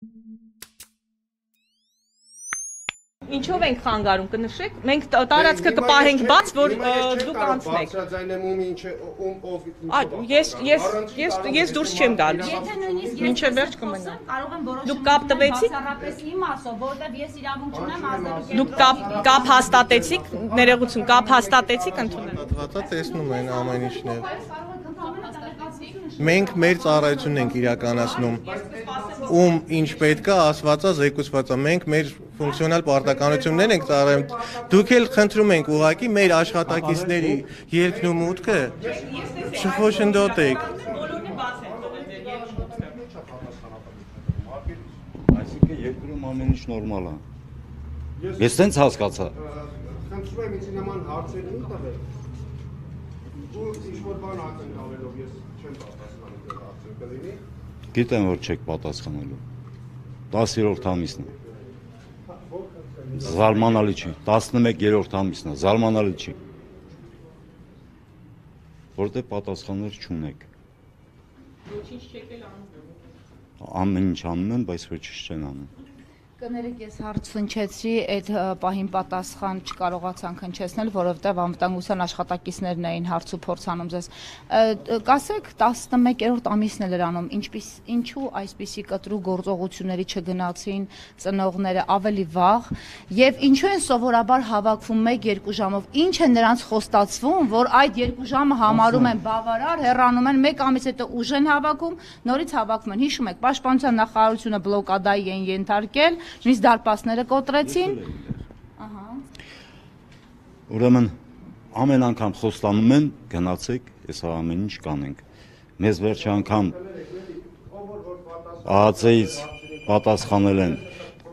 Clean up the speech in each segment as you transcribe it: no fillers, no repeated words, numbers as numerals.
Ինչով ենք խանգարում կնշեք։ Մենք տարածքը կպահենք բաց, որ դուք անցնեք։ Ես դուրս չեմ գալու։ Մինչև վերջ կմնա։ Դուք կապ տվեցիք։ Դուք կապ հաստատեցիք, ներողություն, կապ հաստատեցիք ընդունել։ Հատա տեսնում են ամեն ինչն է։ Մենք մեր ծառայությունն ենք իրականացնում, ում ինչ պետք է ասվածա զեկուցվածա, մենք մեր ֆունկցիոնալ պարտականություններն ենք ծառայում, դուք էլ խնդրում ենք ուղղակի մեր աշխատակիցների ելքն ու մուտքը չխոչընդոտեք։ Այսինքն երկրում ամեն ինչ նորմալ է։ Ես տենց հասկացա։ Խնդրում եմ ինձ նման հարցեր մի տվել։ Ու ինչ-որ բան ակնկալելով ես չեմ պատասխանում դեռ հարցեր կլինի։ Գիտեմ, որ չեք պատասխանելու։ 10-րդ ամիսն է։ Զարմանալի չի։ 11-րդ ամիսն է, զարմանալի չի։ Որտե պատասխաններ չունեք։ Ոչինչ չեք էլ անում։ Ամեն ինչ անում են, բայց ոչինչ չեն անում։ Կներեք, ես հարց հնչեցի, այդ պահին պատասխան չկարողացանք հնչեցնել, որովհետև անվտանգության աշխատակիցներն էին հարց ու փորձ անում ձեզ։ Կասեք 11-րդ ամիսն է լրանում, ինչու այսպիսի կտրուկ գործողությունների չգնացին ծնողները ավելի վաղ եւ ինչու են սովորաբար հավաքվում 1-2 ժամով, ինչ է նրանց խոստացվում, որ այդ 2 ժամը համարում են բավարար, հեռանում են 1 ամիս հետո ուժ են հավաքում, նորից հավաքում են։ Հիշում եք, պաշտպանության նախարարությունը բլոկադայի են ենթարկել, նույնիսկ դարպասները կոտրեցին։ Ահա։ Ուրեմն ամեն անգամ խոստանում են, գնացեք, այս ամեն ինչ կանենք։ Մեզ վերջ անգամ ԱԱԾ-ից պատասխանել են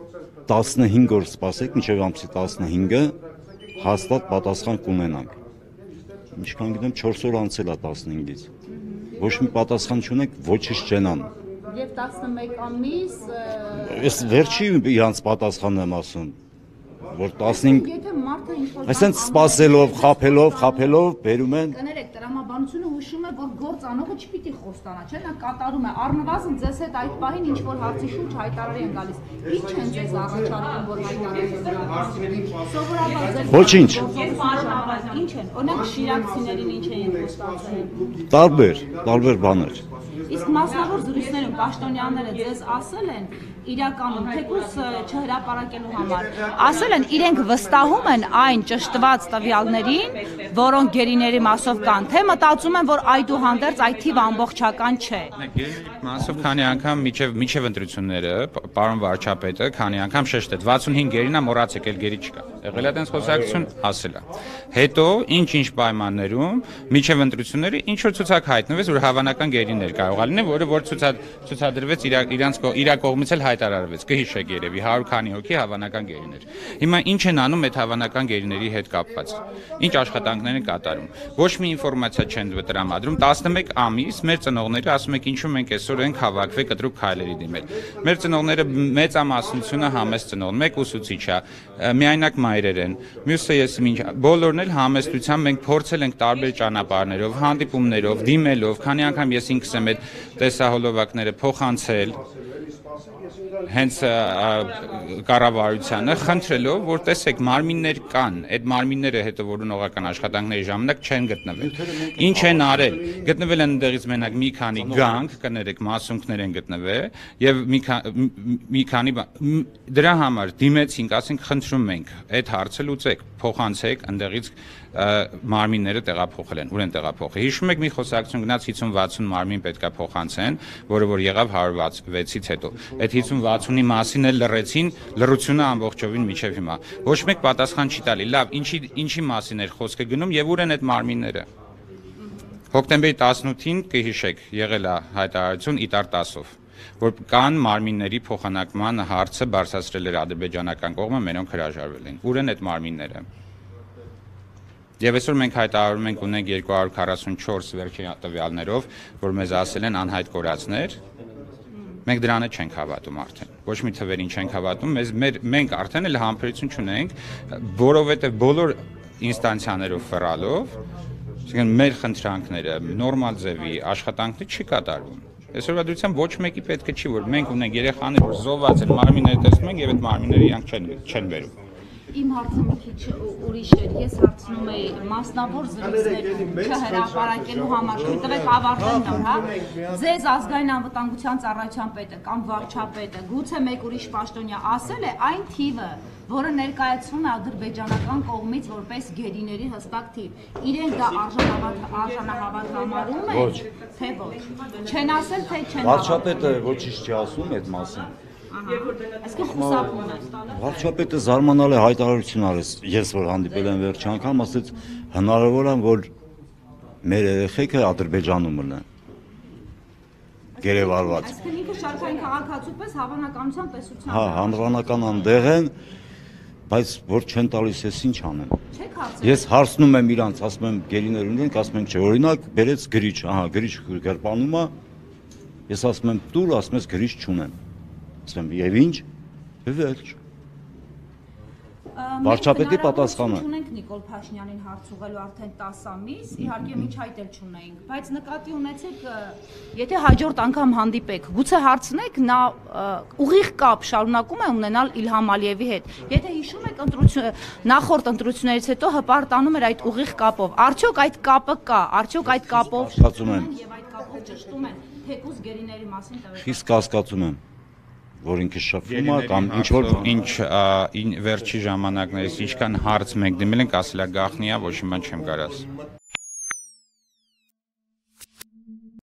15 օր սպասեք, մինչև ամսի 15-ը հաստատ պատասխան կունենանք։ Ինչքան գիտեմ 4 օր անցել է 15-ից։ Ոչ մի պատասխան չունենք, ոչինչ չեն անում։ Եվ 11 ամիս Ես վերջի իրանց պատասխանն եմ ասում, որ 15 Եթե մարդը ինչ-որ այսինքն սպասելով, խափելով բերում են։ Կներեք, տրամաբանությունը հուշում է, որ գործանողը չպիտի խոստանա, չէ՞, նա կատարում է։ Առնվազն ձեզ հետ այդ պահին ինչ-որ հարցի շուրջ հայտարարի են գալիս։ Ինչ են ձեզ առաջարկում, որ հայտարարի։ Սովորաբար ձեր Ոչինչ։ Ինչ են, օրինակ շիրակցիներին ինչ են խոստացել։ Տարբեր բաներ։ Իսկ մասնավոր զրույցներում պաշտոնյաները ձեզ ասել են իրականում թեկուզ չհրապարակելու համար, ասել են իրենք վստահում են այն ճշտված տվյալներին, որոնք գերիների մասով կան, թե մտածում են, որ այդուհանդերձ այդ թիվը ամբողջական չէ։ Գերիների մասով քանի անգամ միջև ընտրությունները, պարոն վարչապետը քանի անգամ շեշտեց 65 գերինա մոռացեք, էլ գերի չկա։ Եղել է տենց խոսակցություն, ասել է։ Հետո ինչ պայմաններում միջև ընտրությունները ինչ որ ցուցակ հայտնվեց, որ հավանական գերիներ կարող լինի, որը ցուցադրվեց իր կողմից էլ հայտարարվեց, կհիշեք երևի 100 քանի հոգի հավանական գերիներ։ Հիմա ինչ են անում այդ հավանական գերիների հետ կապված։ Ինչ աշխատանքներ են կատարում։ Ոչ մի ինֆորմացիա չեն տրամադրում։ 11 ամիս մեր ծնողները ասում են, ինչու մենք այսօր ենք հավաքվել կտրուկ քայլերի դիմել։ Մեր ծնողները մեծամասնությունը համեստ ծնողներ, մեկ ուսուցիչ է, միայնակ մայրեր են։ Մյուսը ես բոլորն էլ համեստությամբ մենք փորձել ենք տարբեր ճանապարհներով, հանդիպումներով, դիմելով, քանի անգամ ես ինքս եմ այդ տեսահոլովակները փոխանցել հենց կառավարությանը խնդրելով, որ տեսեք մարմիններ կան, այդ մարմինները հետևողական աշխատանքների ժամանակ չեն գտնվել։ Ինչ են արել։ Գտնվել են այնտեղից մենակ մի քանի գանք, կներեք, մասունքներ են գտնվել եւ մի քանի դրա համար դիմեցինք, ասենք խնդրում ենք, այդ հարցը լուծեք, փոխանցեք այնտեղից մարմինները տեղափոխել են, ուր են տեղափոխել։ Հիշում եք մի խոսակցություն գնաց 50-60 մարմին պետքա փոխանցեն, որը եղավ 106-ից հետո։ Այդ 50-60-ի մասին էլ լռեցին, լռությունը ամբողջովին միջև հիմա։ Ոչ մեկ պատասխան չի տալի։ Լավ, ինչի մասին էր խոսքը գնում եւ ուր են այդ մարմինները։ Հոկտեմբերի 18-ին կհիշեք, եղել է հայտարարություն ԻՏԱՐ 10-ով, որ կան մարմինների փոխանակման հարցը բարձրացրել էր ադրբեջանական կողմը, մենոնք հրաժարվել են։ Ուր են այդ մարմինները։ Եվ այսօր մենք հայտարարում ենք ունենք 244 վերջին տվյալներով, որ մեզ ասել են անհայտ կորածներ, մենք դրանը չենք հավատում արդեն, ոչ մի թվերին չենք հավատում, մենք արդեն էլ համբերություն չունենք, որովհետև բոլոր ինստանցիաներով ֆռալով, մեր խնդրանքները նորմալ ձևի աշխատանքներ չի կատարվում։ Այսօրվա դրությամբ ոչ մեկի պետք է չի որ մենք ունենք երեխաներ, որ զոհված են, մարմինները տեսնում ենք եւ այդ մարմինները իրանք չեն բերում։ Իմ հարցը մի քիչ ուրիշ էր։ Ես հարցնում էի մասնավոր զրույցներ չհրապարակելու համար, որտեղ ավարտեն նոր, հա։ Ձեզ ազգային անվտանգության ծառայության պետը կամ վարչապետը, գուցե մեկ ուրիշ պաշտոնյա ասել է այն թիվը, որը ներկայացվում է ադրբեջանական կողմից որպես գերիների հստակ թիվ։ Իրենք դա արժանահավատ համարում են, թե ոչ։ Չեն ասել, թե չեն։ Վարչապետը ոչինչ չի ասում այդ մասին։ Այսինքն խուսափում են։ Վարչապետը զարմանալի հայտարարություն արեց, ես որ հանդիպել եմ վերջի անգամ, ասեց հնարավոր է որ մեր երեխեքը Ադրբեջանում մնան։ Գերեվարված։ Այսինքն ինքը շարքային քաղաքացու պես հավանականության տեսության։ Հա, հանրանական անդեղ են, բայց որ չեն տալիս ես ինչ անեն։ Չեք հարցնում։ Ես հարցնում եմ իրանց, ասում եմ գերիներ ունենք, ասում են չէ, օրինակ բերեց գրիչ, ահա գրիչ գրպանում է։ Ես ասում եմ դուր, ասում ես գրիչ չունեմ։ Ասում եմ եւ ինչ։ Վերջ։ Վարչապետի պատասխանը։ Չունենք Նիկոլ Փաշինյանին հարց ուղղելու արդեն 10 ամիս, իհարկե միջ հայտ էլ չունենք, բայց նկատի ունեցեք, եթե հաջորդ անգամ հանդիպեք, գուցե հարցնեք նա ուղիղ կապ շարունակում է ունենալ Իլհամ Ալիևի հետ։ Եթե հիշում եք նախորդ ընտրություններից հետո հպարտանում էր այդ ուղիղ կապով։ Արդյոք այդ կապը կա, արդյոք այդ կապով Կասկածում եմ։ եւ այդ կապով ճշտում են թեկուզ գերիների մասին տվեք։ Խիստ կասկածում եմ, որ ինքը շփվում է կամ ինչ որ ինչ վերջի ժամանակներից ինչքան հարց մենք դիմել ենք, ասել է գախնի է, ոչ մի բան չեմ կարող ասել։